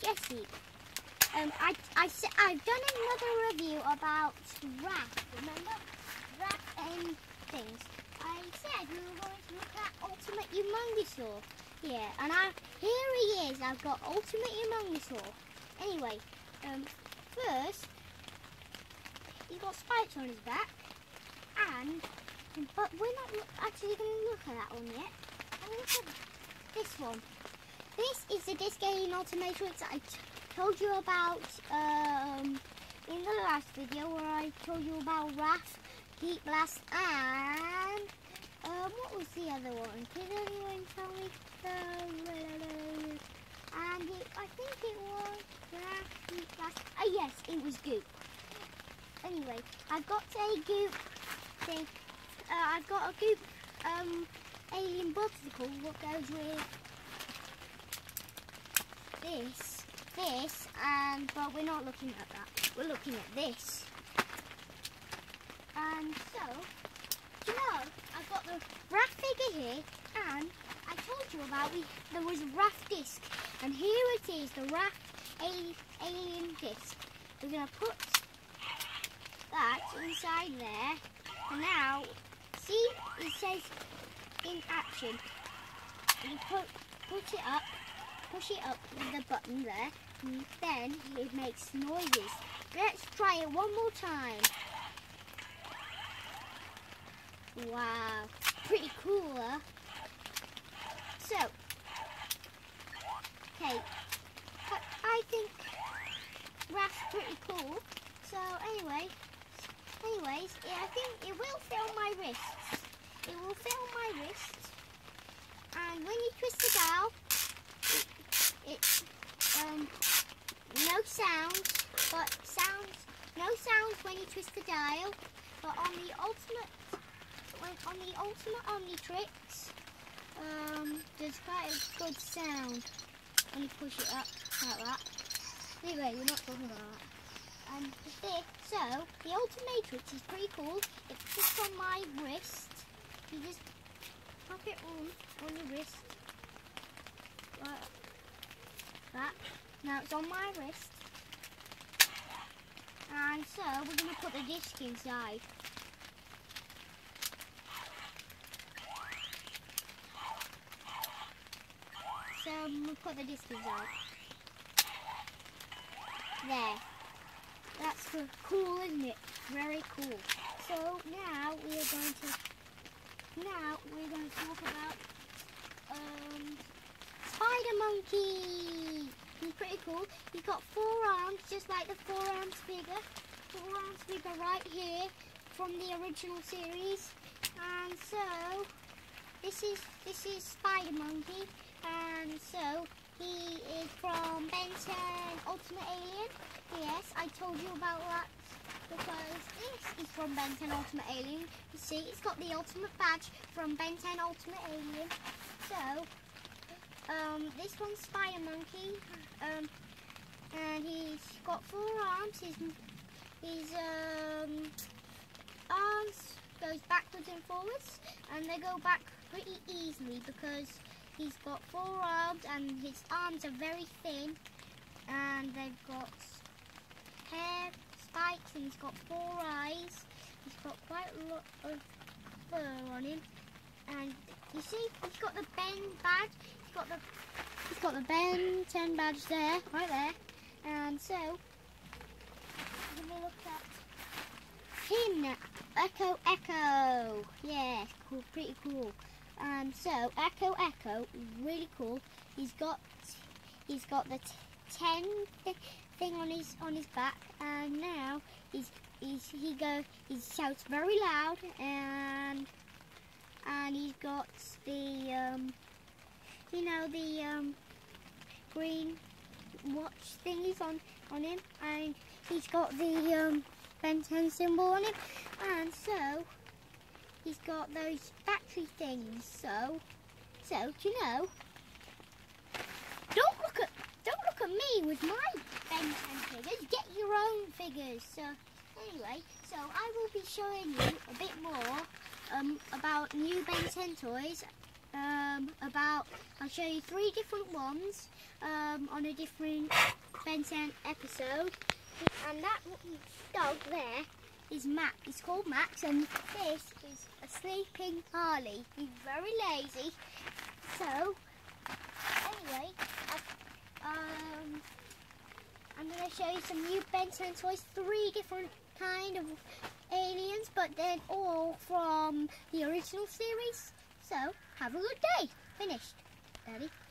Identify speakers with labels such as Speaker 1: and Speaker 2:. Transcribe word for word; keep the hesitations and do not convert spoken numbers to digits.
Speaker 1: Jessie, um, I, I, I've done another review about Raph, remember? Raph and things. I said we were going to look at Ultimate Humongousaur. Yeah, and I, here he is. I've got Ultimate Humongousaur. Anyway, um, first, he's got spikes on his back, and, but we're not actually going to look at that one yet. I'm going to look at this one. This is the Disc Alien Ultimatrix I told you about um, in the last video, where I told you about Raph, Heat Blast, and um, what was the other one? Did anyone tell me? Uh, and it, I think it was Raph, Heat Blast. Oh yes, it was Goop. Anyway, I've got a Goop thing. Uh, I've got a Goop um, alien bobsicle. What goes with this, this, and but we're not looking at that. We're looking at this. And so, you know, I've got the Raph figure here, and I told you about we there was a Raph disc, and here it is, the Raph alien disc. We're gonna put that inside there, and now see it says in action. You put put it up, push it up with the button there, and then it makes noises. Let's try it one more time. Wow, pretty cool, huh? So, okay, but I think Raph's pretty cool. So anyway, anyways, yeah, I think it will fit on my wrists. It will fit on my wrists, and when you twist the dial, it, it um, no sounds, but sounds, no sounds when you twist the dial. But on the ultimate, when on the Ultimate Omnitrix, um, there's quite a good sound when you push it up like that. Anyway, we're not talking about that. And this, so the Ultimatrix is pretty cool. It fits on my wrist. You just pop it on on your wrist like that. Now it's on my wrist. And so we're going to put the disc inside. So we'll put the disc inside. There. That's cool, isn't it? Very cool. So now we are going to now we're going to talk about um, Spider Monkey. He's pretty cool. He's got four arms, just like the four arms figure. Four arms figure right here from the original series. And so this is this is Spider Monkey. And so he is from Ben ten Ultimate Alien. Yes, I told you about that because this is from Ben ten Ultimate Alien. You see, it's got the ultimate badge from Ben ten Ultimate Alien. So, um, this one's Spider Monkey, um, and he's got four arms. His, his um, arms goes backwards and forwards, and they go back pretty easily because he's got four arms and his arms are very thin, and they've got hair, spikes, and he's got four eyes. He's got quite a lot of fur on him, and you see he's got the Ben badge. He's got the he's got the Ben ten badge there, right there. And so let me look at him now. Echo Echo. Yeah, cool, pretty cool. And so Echo Echo, really cool. He's got he's got the t ten th thing on his on his back, and now he's he's he go he shouts very loud, and and he's got the um you know the um green watch thingies on on him, and he's got the um Ben ten symbol on him, and so he's got those battery things. So, so do you know? Don't look at, don't look at me with my Ben ten figures. Get your own figures. So, anyway, so I will be showing you a bit more um, about new Ben ten toys um, about, I'll show you three different ones um, on a different Ben ten episode. And that dog there is Max. He's called Max, and this is a sleeping Harley. He's very lazy. So, anyway, I, um, I'm going to show you some new Ben ten toys. Three different kind of aliens, but they're all from the original series. So, have a good day. Finished. Daddy.